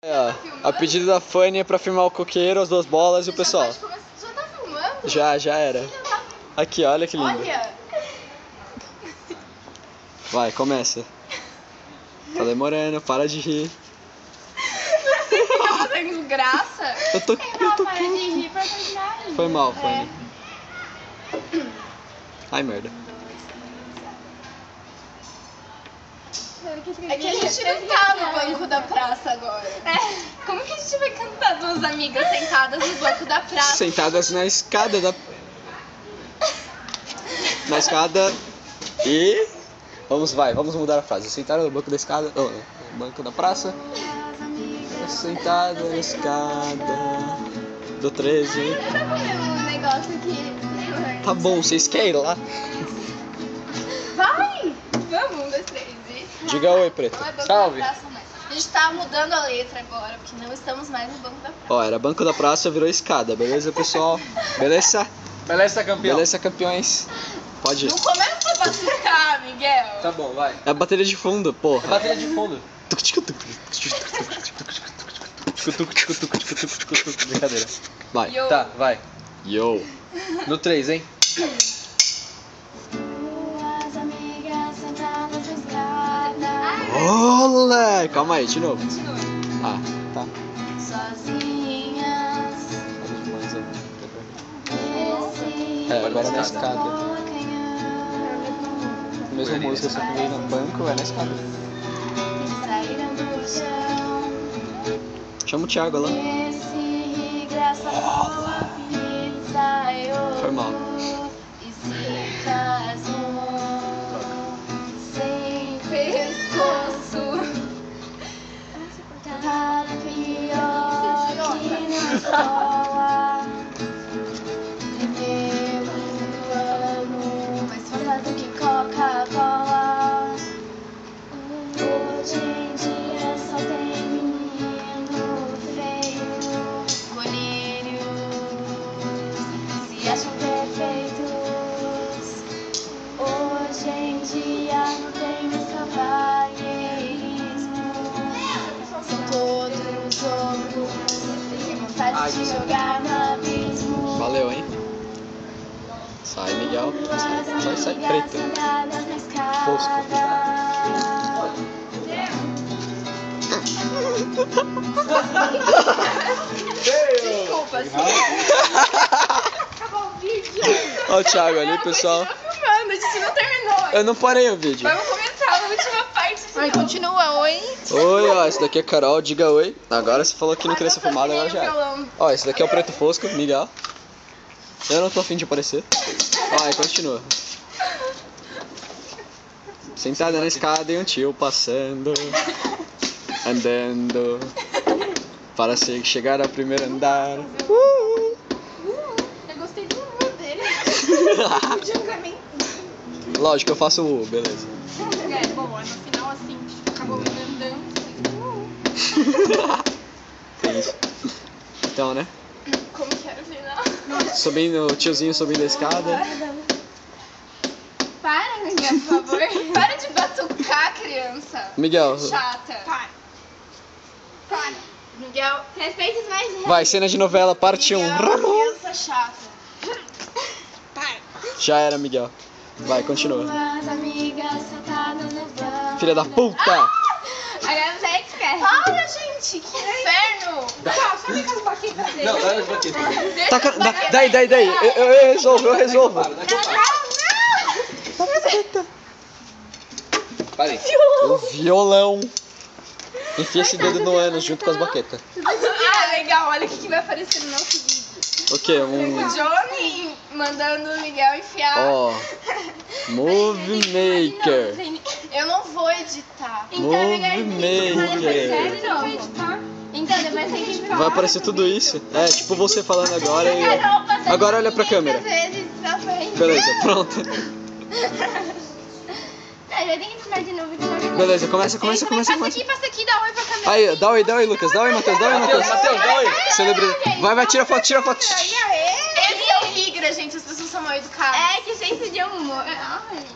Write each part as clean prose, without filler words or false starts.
A pedido da Fanny pra filmar o coqueiro, as duas bolas e o pessoal. Já tá filmando? Já era. Aqui, olha que lindo. Olha. Vai, começa. Tá demorando, para de rir. Você fica fazendo graça? Eu tô Para de rir pra terminar. Foi mal, Fanny. Ai, merda. É que a gente não tá no banco da praça agora. Como que a gente vai cantar duas amigas sentadas no banco da praça? Sentadas na escada da... Na escada e... Vamos mudar a frase. Sentaram no banco da escada... Oh, no banco da praça. Sentada na escada do 13. Um negócio aqui. Tá bom, vocês querem ir lá? Vai! Vamos, 1, 2, 3 e... Diga oi, Preto. Não é banco Salve. da praça mais. A gente tá mudando a letra agora, porque não estamos mais no banco da praça. Ó, era banco da praça, virou escada. Beleza, pessoal? Beleza? Beleza, campeão. Beleza, campeões? Pode ir. Não começa a batucar, Miguel. Tá bom, vai. É a bateria de fundo, porra. É bateria de fundo. Brincadeira. Vai. Yo. Tá, vai. Yo. No 3, hein? Duas amigas sentadas na escada. Olé! Calma aí, de novo. Continua. Ah, tá. Sozinhas. É, agora na escada. Mesma música, só que veio no banco, é na escada. Saíram do chão. Chama o Thiago lá. Esse graça boa pizza eu. Foi mal. E se casou sem pescoço. Tá pior que na escola. Primeiro ano, mais fantado que Coca-Cola. Hoje em dia só tem menino feio, colírios, se acham perfeitos. Hoje em dia não tem mais cavalheirismo, são todos loucos, tem vontade de jogar no abismo. Valeu, hein? Sai, Miguel. Sai, Preto. Desculpa, acabou o vídeo. Ó o Thiago ali, pessoal. Continua filmando, a gente não terminou. Eu não parei o vídeo. Vamos começar a última parte. Ai, continua, oi. Oi, ó, esse daqui é Carol, diga oi. Agora você falou que não queria ser filmado, agora já é. Violão. Ó, esse daqui é o Preto Fosco, Miguel. Eu não tô afim de aparecer. Ó, aí continua. Sentada na escada e um tio passando, andando, para chegar ao primeiro andar. Eu gostei do humor dele. De julgamento. Lógico, eu faço o beleza. É, bom, no final assim, acabou me andando. É isso. Então, né? Como que era o final? Subindo, o tiozinho subindo a escada. Para, Miguel, por favor. Para de batucar, criança. Miguel, Chata. Para. Miguel, respeita os mais velhos. vai, cena de novela, parte 1. Criança chata. Para. Já era, Miguel. Vai, continua. Duas amigas sentadas no banco. Filha da puta! Agora você esquece. Para, gente, que inferno. Tá, só fica as baquetas dele. Não, vai aqui. Daí. Eu resolvo. Não. Parei. O violão. Enfia esse dedo no ânus junto com as baquetas. Ah, legal, olha o que vai aparecer no nosso vídeo. O quê? O Johnny mandando o Miguel enfiar. Ó. Movie Maker. Eu não vou editar. Movie Maker. Então depois tem que falar. Vai aparecer tudo isso. É, tipo você falando agora e... Agora olha pra câmera. Beleza, pronto. Eu tenho que filmar de novo. Beleza, começa. Passa aqui, dá oi pra câmera. Aí, dá oi, Lucas. Dá oi, Matheus. Matheus, dá oi. Celebridade. Vai, tira foto. Esse é o Rigra, gente. As pessoas são mal educadas. É, que senso de humor. Ai.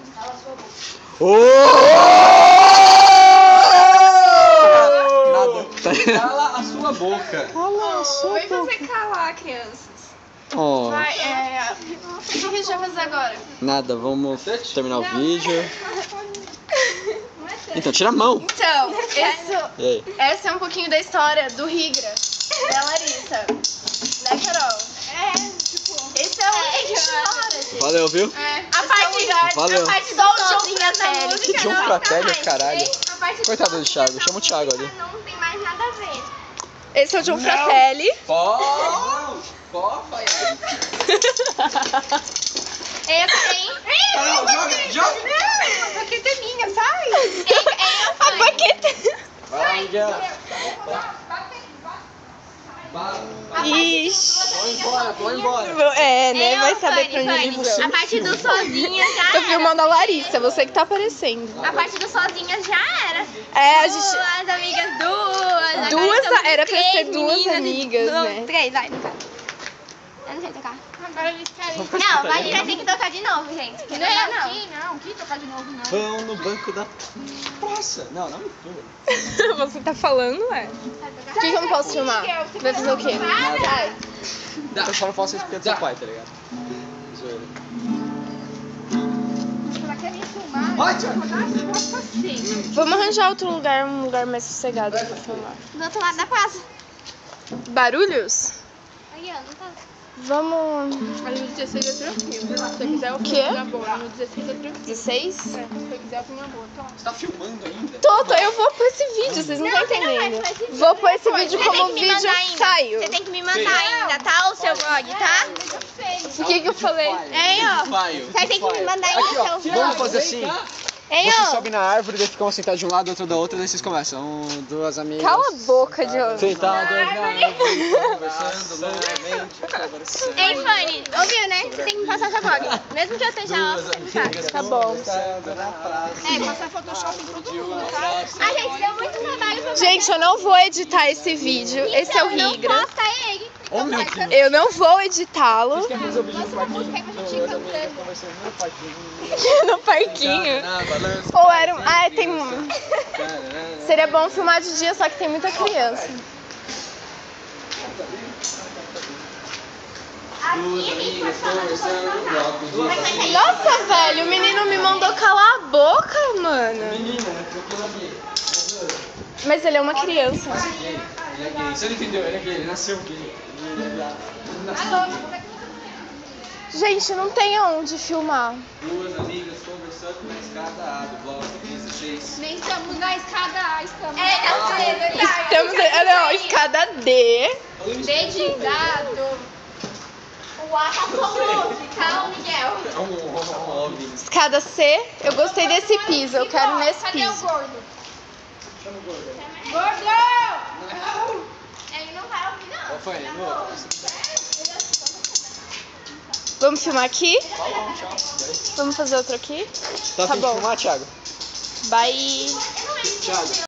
Oh! Nada. Cala Cala a sua boca. Cala a sua Vai boca. fazer calar, crianças. Oh, Vai, o que a gente vai fazer agora? nada, vamos terminar o vídeo. Então, tira a mão. Então, E aí? essa é um pouquinho da história do Rigra, da Larissa. Né, Carol? Esse é o Rigra. Valeu, viu? A parte, Valeu. a parte do sozinha da música Que John não Fratelli, tá mais. caralho. A parte do Coitado do sozinha Thiago, da chama o Thiago música ali. Não tem mais nada a ver. Esse é o John Fratelli. Essa tem. Joga. A baqueta é minha, sai! A baqueta. Vai, Miguel. Ixi. Vou embora. É, né? Vai saber pra onde ele foi. A parte do sozinha já Tô era. filmando a Larissa, você que tá aparecendo. A parte do sozinha já era. É, a gente. Duas amigas, duas. Duas, Agora era pra três ser duas meninas, amigas, não, né? Três, vai, tocar. Eu não sei tocar. Agora eles querem. Não, vai ter que tocar de novo, gente. Que não é, não. Que tocar de novo, não. Vão no banco da praça. Não, não me filma. Você tá falando, é? O que eu não posso filmar? Vai fazer o quê? Vai. Eu só não posso ser porque é do seu pai, tá ligado? Zoeira. Ela quer me filmar. Vai, Thiago. Vamos arranjar outro lugar, um lugar mais sossegado pra filmar. Do outro lado da praça. Barulhos? Aí, ó, não tá. Vamos. Ali no 16 é tranquilo. Se você quiser, eu Quê? filmo na boa. No 16 é tranquilo. 16? Se você quiser, eu filmo na boa. Então, Você tá filmando ainda? Tô, eu vou pôr esse vídeo, vocês não estão entendendo. Vou pôr esse vídeo como o vídeo saiu. Você tem que me mandar ainda, tá? O seu blog, tá? O que eu falei? Hein, ó. Você tem que me mandar ainda Aqui, ó. o seu Vamos blog. fazer assim. Hein, Você ó. sobe na árvore, daí fica um sentado de um lado, outro da outra, daí vocês começam. Duas amigas. Cala a boca, Diogo. Sentadas na árvore, conversando loucamente, conversando. Ei, Fanny, ouviu, né? Você tem que me passar seu blog. Mesmo que eu esteja lá, você me passa. Tá bom. passar Photoshop em todo mundo, tá? A gente deu muito trabalho pra Gente, eu não vou editar esse vídeo. Esse é o Então, Rigra. não posta ele. Ô, meu Deus. Eu não vou editá-lo. Quer fazer o vídeo no parquinho? música pra gente ir Duas amigas cantando. conversando no parquinho. No parquinho. Na balança. Ou era um. Ah, tem. Seria bom filmar de dia, só que tem muita criança. Duas amigas conversando no bloco. Duas amigas. Nossa, velho, o menino me mandou calar a boca, mano. Menina, procura aqui. Mas ele é uma criança. Ele é gay. Você não entendeu? Ele é gay, ele nasceu gay. Ele é viado. Ele nasceu. Gente, não tem aonde filmar. Duas amigas conversando na escada A do bloco 16. Nem estamos na escada A, estamos É verdade. Estamos. Não, escada D. dedicado. O ar tá como? Calma, Miguel. Escada C. Eu gostei desse piso, eu quero nesse Cadê o piso. gordo? Ele não vai ouvir, não. Qual foi? No? Vamos filmar aqui? Vamos fazer outro aqui? Tá Tá afim de bom. filmar, Thiago? Bye. Thiago.